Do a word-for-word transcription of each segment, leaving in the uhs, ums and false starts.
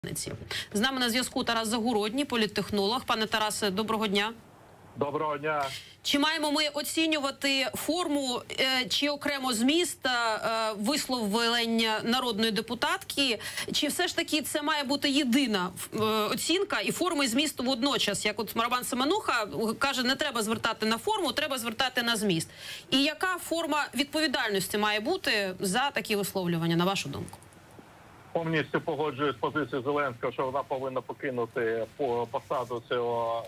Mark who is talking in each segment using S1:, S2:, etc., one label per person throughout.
S1: З нами на зв'язку Тарас Загородній, політтехнолог. Пане Тарасе, доброго дня.
S2: Доброго дня.
S1: Чи маємо ми оцінювати форму е, чи окремо зміст е, висловлення народної депутатки? Чи все ж таки це має бути єдина е, оцінка і форми змісту водночас? Як от Роман Семенуха каже, не треба звертати на форму, треба звертати на зміст. І яка форма відповідальності має бути за такі висловлювання, на вашу думку?
S2: Повністю погоджуюсь з позицією Зеленського, що вона повинна покинути посаду цього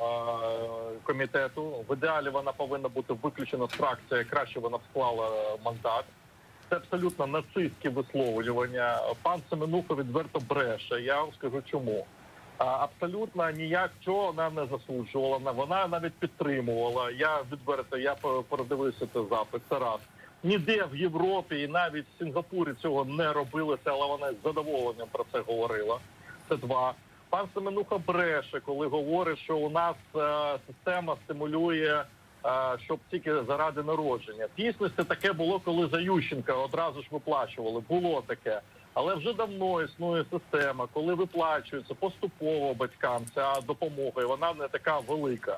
S2: е, комітету. В ідеалі вона повинна бути виключена з фракції, краще вона склала мандат. Це абсолютно нацистські висловлювання. Пан Семенуха відверто бреше, я вам скажу чому. А, абсолютно ніяк чого вона не засуджувала, вона навіть підтримувала. Я відверто, я передивився цей запис, це раз. Ніде в Європі і навіть в Сінгапурі цього не робилося, але вона з задоволенням про це говорила. Це два. Пан Семенуха бреше, коли говорить, що у нас е, система стимулює, е, щоб тільки заради народження. В дійсності таке було, коли за Ющенка одразу ж виплачували. Було таке. Але вже давно існує система, коли виплачується поступово батькам ця допомога, і вона не така велика.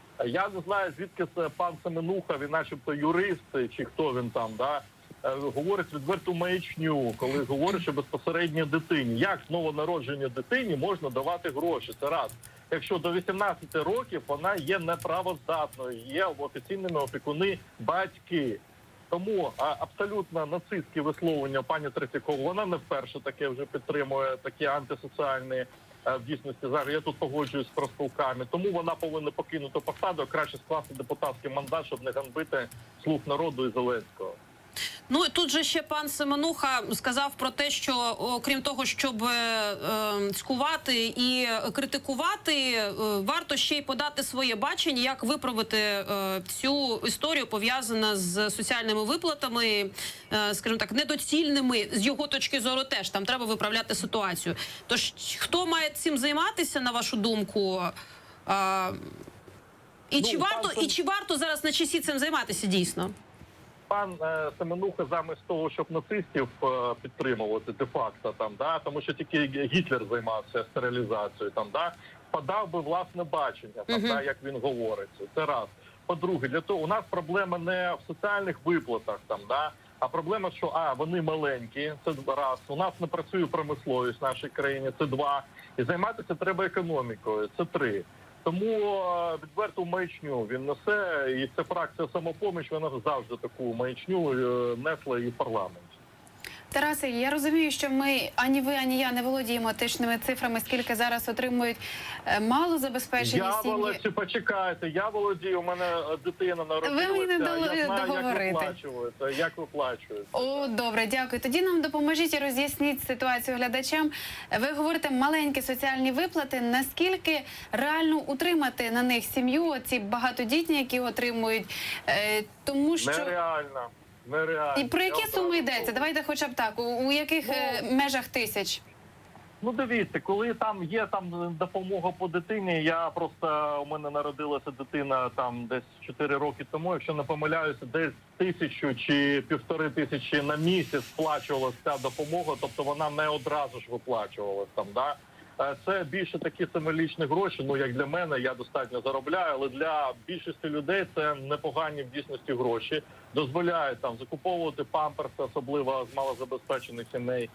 S2: Я не знаю, звідки це пан Семенуха, він начебто юрист, чи хто він там, да, говорить відверту маячню, коли говорить, що безпосередньо дитині. Як новонародженій дитині можна давати гроші? Це раз. Якщо до вісімнадцяти років вона є неправоздатною, є офіційними опікуни батьки. Тому а, абсолютно нацистські висловлення пані Третьякової, вона не вперше таке вже підтримує, такі антисоціальні в дійсності. Зараз я тут погоджуюсь з профспілками. Тому вона повинна покинути посаду, краще скласти депутатський мандат, щоб не ганьбити «Слуг народу» і Зеленського.
S1: Ну, і тут же ще пан Семенуха сказав про те, що окрім того, щоб е, е, цькувати і критикувати, е, варто ще й подати своє бачення, як виправити е, цю історію, пов'язану з соціальними виплатами, е, скажімо так, недоцільними, з його точки зору теж, там треба виправляти ситуацію. Тож, хто має цим займатися, на вашу думку? Е, і,
S2: ну,
S1: чи варто,
S2: пан...
S1: і чи варто зараз на часі цим займатися дійсно?
S2: Пан е, Семенуха замість того, щоб нацистів е, підтримувати де-факто, там, да, тому що тільки Гітлер займався стерилізацією, там, да, подав би власне бачення, там, uh-huh. да, як він говорить. Це раз. По-друге, для того у нас проблема не в соціальних виплатах, там, да, а проблема, що а, вони маленькі, це раз. У нас не працює промисловість в нашій країні, це два. І займатися треба економікою, це три. Тому відверту маячню він несе, і ця фракція «Самопоміч», вона завжди таку маячню несла і в парламенті.
S3: Тарасе, я розумію, що ми, ані ви, ані я не володіємо точними цифрами, скільки зараз отримують малозабезпечені
S2: я
S3: сім'ї.
S2: Володію, почекайте, я володію, у мене дитина народилася,
S3: ви не дали,
S2: я знаю,
S3: договорити.
S2: як виплачується, як виплачується.
S3: О, добре, дякую. Тоді нам допоможіть і роз'ясніть ситуацію глядачам. Ви говорите, маленькі соціальні виплати, наскільки реально утримати на них сім'ю, ці багатодітні, які отримують, тому що...
S2: Нереально. Нереально.
S3: І про які суми йдеться? Давайте хоча б так, у, у яких ну, межах тисяч?
S2: Ну, дивіться, коли там є там допомога по дитині, я просто, у мене народилася дитина там десь чотири роки тому, якщо не помиляюся, десь тисячу чи півтори тисячі на місяць сплачувалася ця допомога, тобто вона не одразу ж виплачувалася там, да? Це більше такі символічні гроші, ну, як для мене, я достатньо заробляю, але для більшості людей це непогані в дійсності гроші. Дозволяють там закуповувати памперси, особливо з малозабезпечених сімей,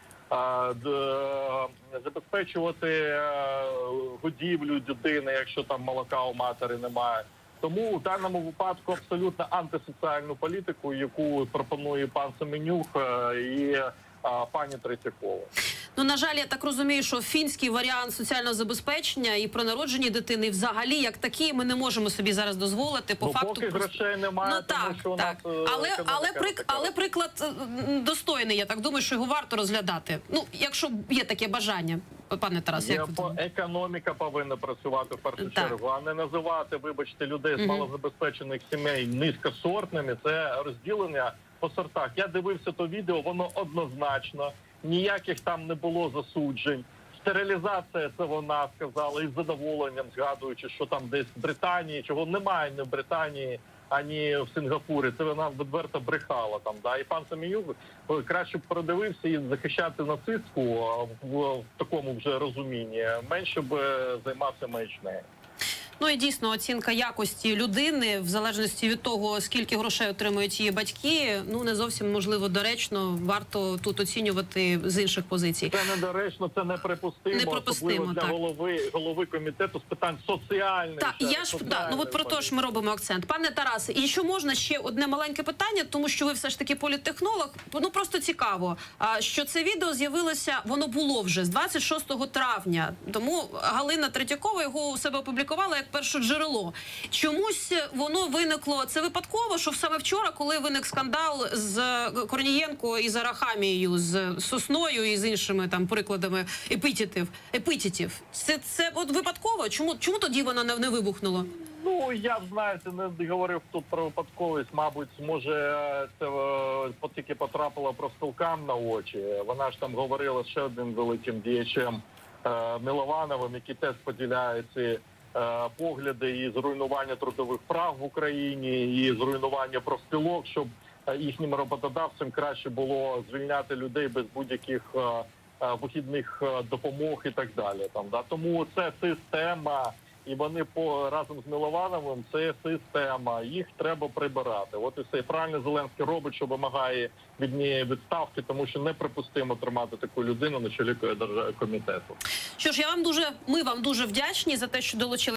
S2: забезпечувати годівлю дитини, якщо там молока у матері немає. Тому в даному випадку абсолютно антисоціальну політику, яку пропонує пан Семенюк і пані Третьякова.
S1: Ну, на жаль, я так розумію, що фінський варіант соціального забезпечення і про народження дитини взагалі, як такі, ми не можемо собі зараз дозволити. По
S2: ну,
S1: факту
S2: поки
S1: просто...
S2: грошей немає,
S1: ну,
S2: тому
S1: так,
S2: що у
S1: так.
S2: нас...
S1: Але, але, прик... але приклад достойний, я так думаю, що його варто розглядати. Ну, якщо є таке бажання, пане Тарас, як ви думаєте?
S2: Економіка повинна працювати в першу
S1: так.
S2: чергу, а не називати, вибачте, людей з малозабезпечених сімей низькосортними. Це розділення по сортах. Я дивився то відео, воно однозначно. Ніяких там не було засуджень. Стерилізація, це вона сказала, із задоволенням згадуючи, що там десь в Британії, чого немає ні в Британії, ані в Сингапурі. Це вона відверто брехала там. Да? І пан Семенюк краще б передивився і захищати нацистку в, в такому вже розумінні. Менше б займався маячнею.
S1: Ну і дійсно оцінка якості людини, в залежності від того, скільки грошей отримують її батьки, ну не зовсім можливо доречно. Варто тут оцінювати з інших позицій.
S2: Це недоречно, це неприпустимо,
S1: Неприпустимо,
S2: особливо для
S1: так.
S2: голови голови комітету з питань соціальних.
S1: Так, я ж да, ну от про те ж ми робимо акцент. Пане Тарасе, і що можна ще одне маленьке питання, тому що ви все ж таки політтехнолог. Ну просто цікаво, а, що це відео з'явилося, воно було вже з двадцять шостого травня. Тому Галина Третьякова його у себе опублікувала як перше джерело. Чомусь воно виникло, це випадково, що саме вчора, коли виник скандал з Корнієнко і з Арахамією, з Сосною і з іншими там прикладами епітетів, епітетів. Це, це от випадково? Чому, чому тоді воно не, не вибухнуло?
S2: Ну, я, знаєте, не говорив тут про випадковість. Мабуть, може, це е, тільки потрапило профспілкам на очі. Вона ж там говорила з ще одним великим діячем е, Миловановим, який теж поділяє ці е, погляди і зруйнування трудових прав в Україні, і зруйнування профспілок, щоб е, їхнім роботодавцям краще було звільняти людей без будь-яких е, е, вихідних е, допомог і так далі. Там, да? Тому це система. І вони по разом з Миловановим, це система, їх треба прибирати. От і все. І правильно Зеленський робить, що вимагає від неї відставки, тому що неприпустимо тримати таку людину на чолі комітету.
S1: Що ж, я вам дуже, ми вам дуже вдячні за те, що долучили